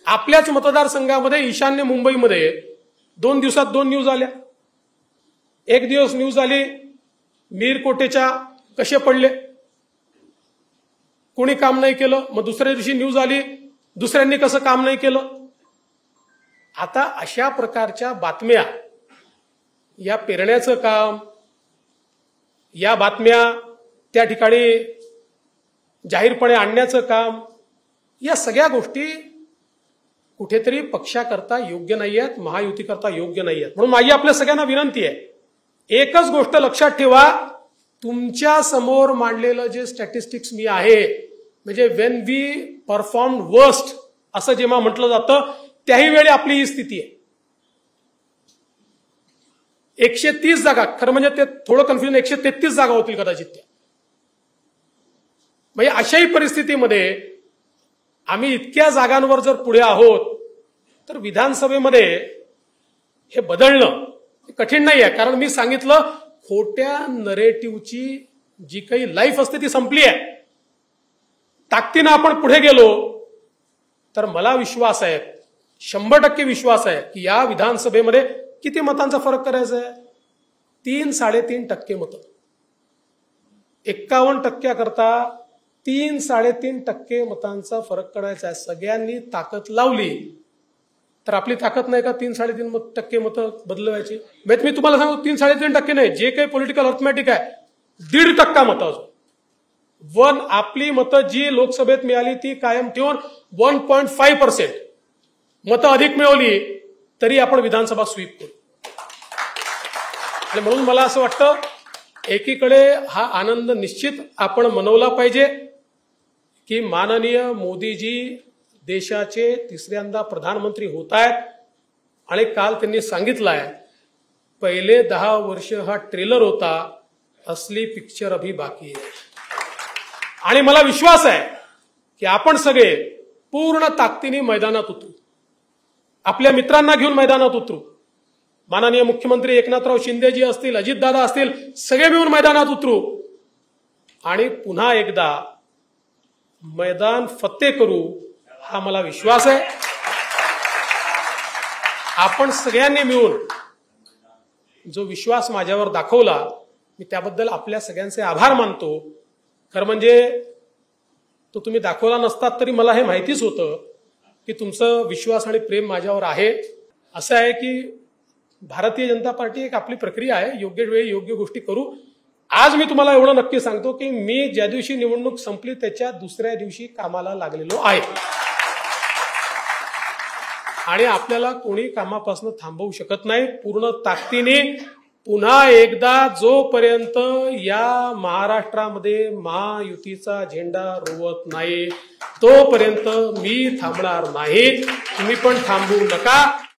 आपल्याच मतदारसंघामध्ये ईशान्य मुंबईमध्ये 2 दिवसात 2 न्यूज आल्या। एक दिवस न्यूज आली मीरकोटेच्या कसे पडले, कोणी काम नाही केलं, मग दुसऱ्या दिवशी न्यूज आली दुसऱ्यांनी कसं काम नाही केलं। आता अशा प्रकारच्या बातम्या, या पेरण्याचं काम, या बातम्या त्या ठिकाणी जाहीरपणे आणण्याचं काम, या सगळ्या गोष्टी कुठेतरी पक्षाकरता योग्य नाही आहेत, महायुतीकरता योग्य नाही आहेत। म्हणून माझी आपल्या सगळ्यांना विनंती आहे, एकच गोष्ट लक्षात ठेवा, तुमच्या समोर मांडलेलं जे स्टॅटिस्टिक्स मी आहे, म्हणजे वेन वी परफॉर्म वर्स्ट असं जेव्हा म्हटलं जातं त्याही वेळी आपली ही स्थिती आहे। 130 जागा, खरं म्हणजे ते थोडं कन्फ्युजन, 133 जागा होतील कदाचित त्या। म्हणजे अशाही परिस्थितीमध्ये आम्ही इतक्या जागांवर जर पुढे आहोत तर विधानसभेमध्ये हे बदलणं कठीण नाही आहे। कारण मी सांगितलं, खोट्या नरेटिव्हची जी काही लाईफ असते ती संपली आहे। ताकदीनं आपण पुढे गेलो तर मला विश्वास आहे, 100% विश्वास आहे की या विधानसभेमध्ये किती मतांचा फरक करायचा आहे? 3-3.5% मतं। 51% करता 3-3.5% मतांचा फरक करायचा आहे। सगळ्यांनी ताकद लावली तर आपली ताकद नाही का 3-3.5% मतं बदलवायची? मी तुम्हाला सांगू, 3-3.5% नाही, जे काही पॉलिटिकल अर्थमॅटिक आहे 1.5% मतं अजून आपली मतं जी लोकसभेत मिळाली ती कायम ठेवून 1.5% मतं अधिक मिळवली तरी आपण विधानसभा स्वीप करू। आणि म्हणून मला असं वाटतं, एकीकडे हा आनंद निश्चित आपण मनवला पाहिजे की माननीय मोदीजी देशाचे तिसऱ्यांदा प्रधानमंत्री होत आहेत आणि काल त्यांनी सांगितलं आहे, पहिले 10 वर्ष हा ट्रेलर होता, असली पिक्चर अभी बाकी आहे। आणि मला विश्वास आहे की आपण सगळे पूर्ण ताकदीने मैदानात उतरू, आपल्या मित्रांना घेऊन मैदानात उतरू। माननीय मुख्यमंत्री एकनाथराव शिंदेजी असतील, अजितदादा असतील, सगळे मिळून मैदानात उतरू आणि पुन्हा एकदा मैदान फत्ते करू, हा मला विश्वास आहे। आपण सगळ्यांनी मिळून जो विश्वास माझ्यावर दाखवला, मी त्याबद्दल आपल्या सगळ्यांचे आभार मानतो। खरं म्हणजे तो तुम्ही दाखवला नसतात तरी मला हे माहितीच होतं की तुमचं विश्वास आणि प्रेम माझ्यावर आहे। असं आहे की भारतीय जनता पार्टी एक आपली प्रक्रिया आहे, योग्य वेळी योग्य गोष्टी करू। आज मी तुम्हाला एवढं नक्की सांगतो की मी ज्या दिवशी निवडणूक संपली त्याच्या दुसऱ्या दिवशी कामाला लागलेलो आहे आणि आपल्याला कोणी कामापासून थांबवू शकत नाही। पूर्ण ताकदीने पुन्हा एकदा जोपर्यंत या महाराष्ट्रामध्ये महायुतीचा झेंडा रोवत नाही तोपर्यंत मी थांबणार नाही, तुम्ही पण थांबू नका।